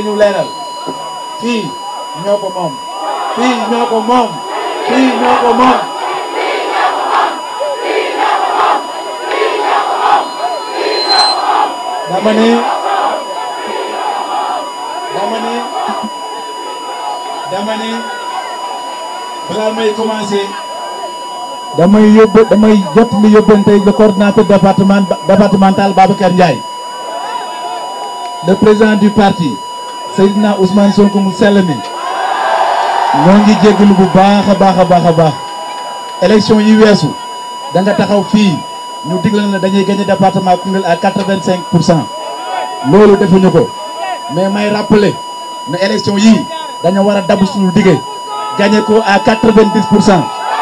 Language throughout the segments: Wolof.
ñu leeral fii ñoo ko moom fii ñoo ko moom fii ñoo ko moom dama ne balaa may commencer damay jot li yóbbante le coordinateur départemental Babacar Ndiaye, le président du parti Seydina Ousmane Sonko mu sell mi ñoo ngi jégalu bu baax a baax élection yi weesu da nga taxaw fii ñu digal na dañuy gagner département Koungheul à 85%. loolu defuñu ko mais may rappeler ne élection yi dañu war a dabu suñu dige gagner ko à 90%.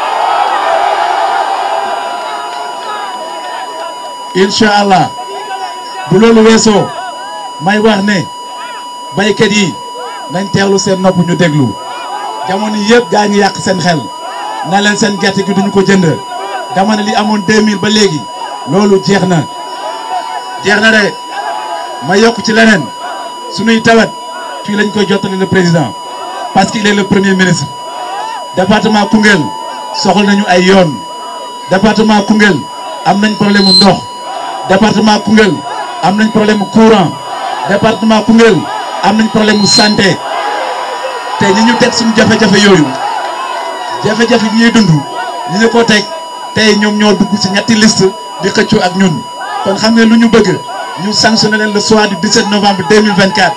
Inch'Allah bu loolu weesoo may wax ne baykat yi nañ teewlu seen nopp ñu déglu jamono yëpp gaa ngi yàq seen xel na leen seen gerte gi duñu ko jënd dama ne li amoon 2000 ba léegi loolu jeex na de ma yokk ci leneen suñuy tawat fii lañ koy jottali le président parce qu'il est le premier ministre. département Koungheul soxla nañu ay yoon département Koungheul am nañ problème mu ndox département Koungheul am nañ problème mu courant département Koungheul am nañ problème mu santé te ñi ñu teg suñu jafe-jafe yooyu jafe-jafe yi ñuy dund ñi ñu ko teg tey ñoom ñoo dugg ci ñetti liste di xëccoo ak ñun kon xam ne lu ñu bëgg ñu sanctionné leen le soir du 17 novembre 2024.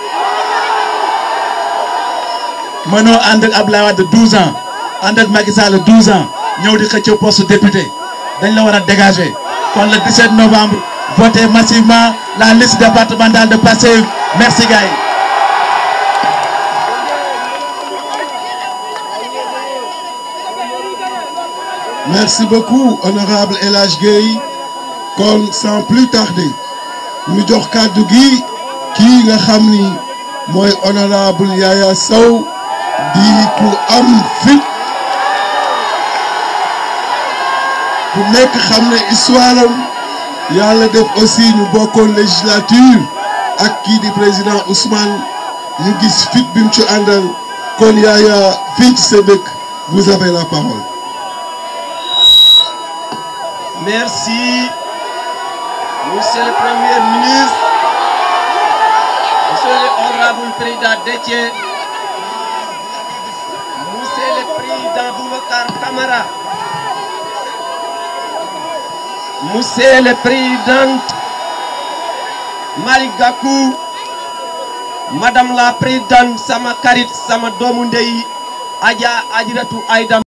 mënoo ànd ak Abdoulaye Wade 12 ans ànd ak Macky Sall 12 ans ñëw di xëccoo poste député dañ la war a dégager kon le 17 novembre votez massivement la liste départementale de Pastef. Merci gars yi. Merci beaucoup honorable El Hadj Gueye. kon sans plus tarder ñu jox kàddu gi kii nga xam ni mooy honorable Yaya Sow di ku am fit ku nekk xam ne histoire am yàlla def aussi ñu bokkoon législature ak kii di président Ousmane ñu gis fit bi mu ci àndal kon Yaya fii ci sa dëkk vous avez la parole. Merci, Monsieur le Premier ministre, Monsieur le honorable président Déthié, Monsieur le président Boubacar Camara, Monsieur le président Malick Gakou, Madame la présidente sama karit sama doomu ndey Adja Adjaratou Aïda